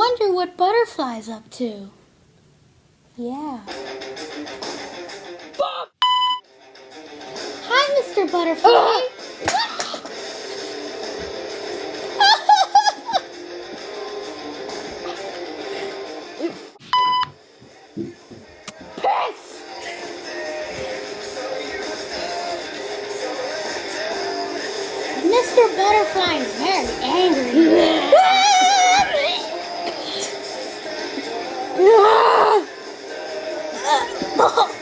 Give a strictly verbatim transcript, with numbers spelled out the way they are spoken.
wonder what Butterfly's up to. Yeah. Bob! Hi, Mister Butterfly. Ah! Piss! Mister Butterfly is very angry. Ah!